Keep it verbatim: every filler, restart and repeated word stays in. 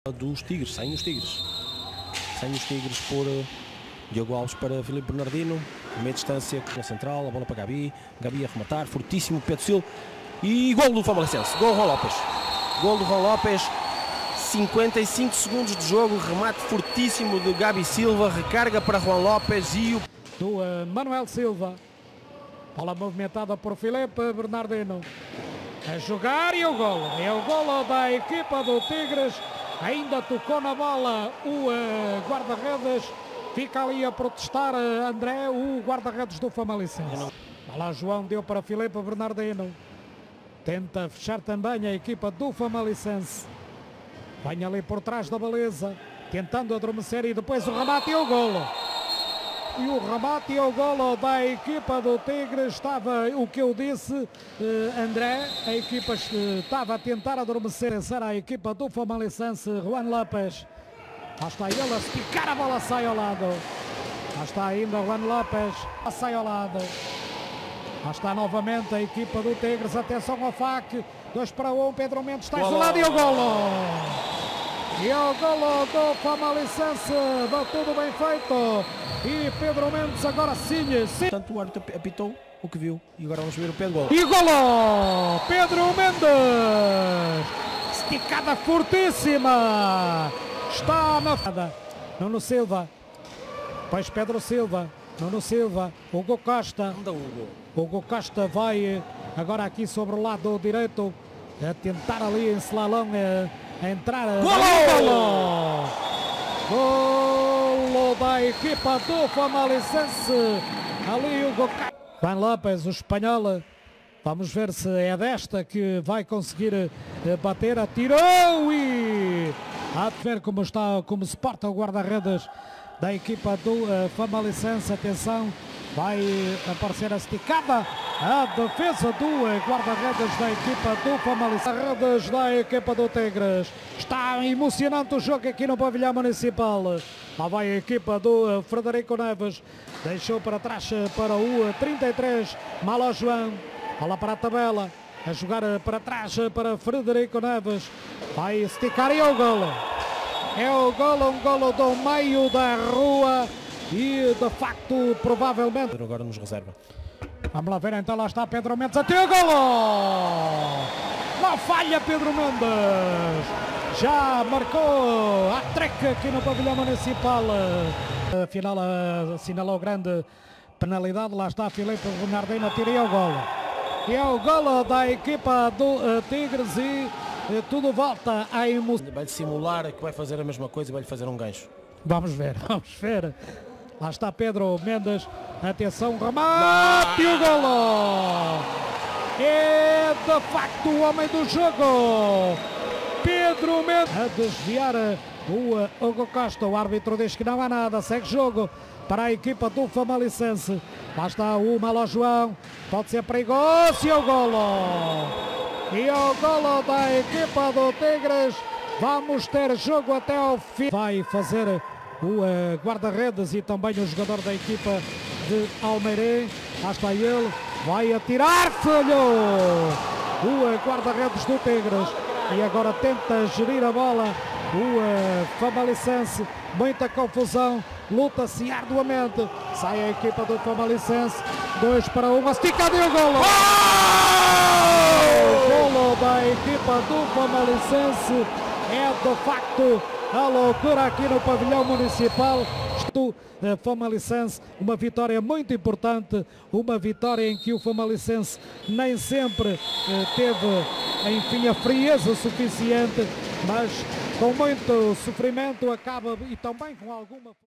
Dos Tigres, saem os Tigres. Saem os Tigres por uh, Diogo Alves para Filipe Bernardino. Meia distância na central, a bola para Gabi. Gabi a rematar, fortíssimo, Pedro Silva. E gol do Famalichense, gol do Juan Lopes. Gol do Juan Lopes, cinquenta e cinco segundos de jogo, remate fortíssimo de Gabi Silva, recarga para Juan Lopes e o... Do uh, Manuel Silva. Bola movimentada por Filipe Bernardino. A jogar e o golo. É o golo da equipa do Tigres. Ainda tocou na bola o uh, guarda-redes. Fica ali a protestar uh, André, o guarda-redes do Famalichense. Lá João deu para Filipe Bernardino. Tenta fechar também a equipa do Famalichense. Vem ali por trás da baliza. Tentando adormecer e depois o remate e o golo. E o remate e o golo da equipa do Tigres. Estava o que eu disse, eh, André, a equipa eh, estava a tentar adormecer a equipa do Famalichense. Juan Lopes, lá está ele a esticar, a bola sai ao lado. Lá está ainda Juan Lopes, sai ao lado. Lá está novamente a equipa do Tigres, atenção ao F A C, dois para um, Pedro Mendes está isolado e o golo. E o golo do Famalichense, dá tudo bem feito. E Pedro Mendes agora sim, sim. Portanto, o árbitro apitou o que viu. E agora vamos ver o Pedro golo. E golo! Pedro Mendes! Esticada fortíssima! Está na... Nuno Silva. Pois Pedro Silva. Nuno Silva. Hugo Costa. Anda Hugo. Hugo Costa vai agora aqui sobre o lado direito. A tentar ali em slalom a, a entrar. Golo! Golo da equipa do Famalichense. Ali o Goca... Juan Lopes, o espanhol. Vamos ver se é desta que vai conseguir bater. Atirou e... A ver como está, como se porta o guarda-redes da equipa do uh, Famalichense. Atenção, vai aparecer a esticada. A defesa do uh, guarda-redes da equipa do Famalichense. Redes da equipa do Tigres. Está emocionante o jogo aqui no pavilhão municipal. Lá vai a equipa do uh, Frederico Neves. Deixou para trás uh, para o uh, trinta e três, Malo João. Bola para a tabela. A jogar uh, para trás uh, para Frederico Neves. Vai esticar e é o golo. É o golo, um golo do meio da rua. E de facto, provavelmente... Agora nos reserva. Vamos lá ver então, lá está Pedro Mendes. Até o golo! Não falha Pedro Mendes. Já marcou a treca aqui no pavilhão municipal. Afinal, assinalou grande penalidade. Lá está Filipe Bernardino, tira e é o golo. E é o golo da equipa do uh, Tigres e uh, tudo volta a emoção. Vai simular que vai fazer a mesma coisa e vai-lhe fazer um gancho. Vamos ver, vamos ver. Lá está Pedro Mendes. Atenção, remate e o golo. É de facto o homem do jogo. Pedro Mendes a desviar o uh, Hugo Costa. O árbitro diz que não há nada. Segue jogo para a equipa do Famalichense. Lá está o Malo João. Pode ser perigoso e o golo. E o golo da equipa do Tigres. Vamos ter jogo até ao fim. Vai fazer o uh, guarda-redes e também o jogador da equipa de Almeiré. Lá está ele. Vai atirar. Falhou. O uh, guarda-redes do Tigres. E agora tenta gerir a bola. O uh, Famalichense. Muita confusão. Luta-se arduamente. Sai a equipa do Famalichense. dois para um. Esticado e o golo. O golo da equipa do Famalichense. É de facto a loucura aqui no pavilhão municipal. Do Famalichense, uma vitória muito importante, uma vitória em que o Famalichense nem sempre teve, enfim, a frieza suficiente, mas com muito sofrimento acaba e também com alguma...